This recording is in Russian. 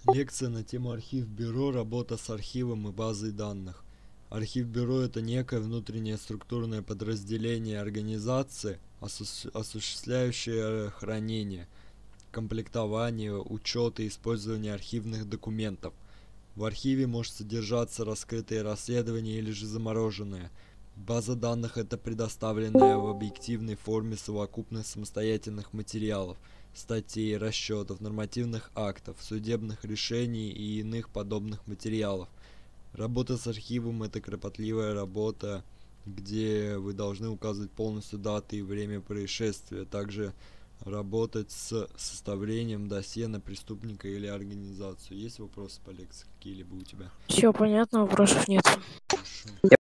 Лекция на тему архив бюро, работа с архивом и базой данных. Архив бюро — это некое внутреннее структурное подразделение организации, осуществляющее хранение, комплектование, учет и использование архивных документов. В архиве может содержаться раскрытые расследования или же замороженные. База данных — это предоставленная в объективной форме совокупность самостоятельных материалов, статей, расчетов, нормативных актов, судебных решений и иных подобных материалов. Работа с архивом — это кропотливая работа, где вы должны указывать полностью даты и время происшествия, также работать с составлением досье на преступника или организацию. Есть вопросы по лекции какие-либо у тебя? Все понятно, вопросов нет. Хорошо.